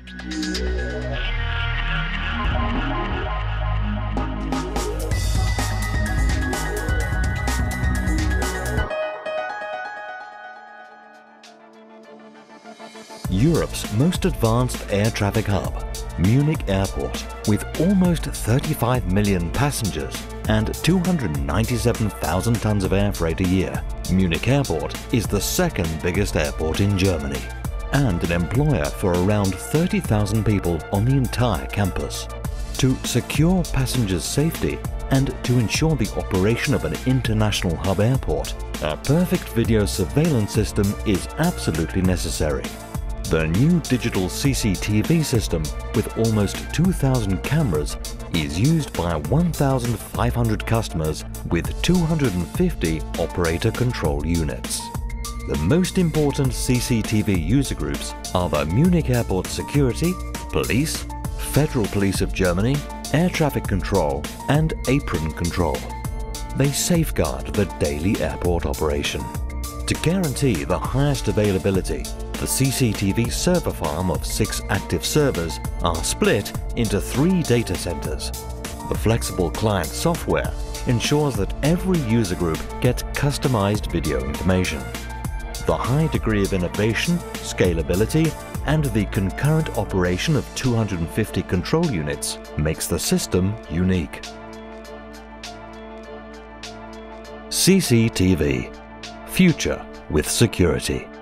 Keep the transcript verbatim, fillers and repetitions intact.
Europe's most advanced air traffic hub, Munich Airport, with almost thirty-five million passengers and two hundred ninety-seven thousand tons of air freight a year, Munich Airport is the second biggest airport in Germany and an employer for around thirty thousand people on the entire campus. To secure passengers' safety and to ensure the operation of an international hub airport, a perfect video surveillance system is absolutely necessary. The new digital C C T V system with almost two thousand cameras is used by one thousand five hundred customers with two hundred fifty operator control units. The most important C C T V user groups are the Munich Airport Security, Police, Federal Police of Germany, Air Traffic Control and Apron Control. They safeguard the daily airport operation. To guarantee the highest availability, the C C T V server farm of six active servers are split into three data centers. The flexible client software ensures that every user group gets customized video information. The high degree of innovation, scalability, and the concurrent operation of two hundred fifty control units makes the system unique. C C T V. Future with security.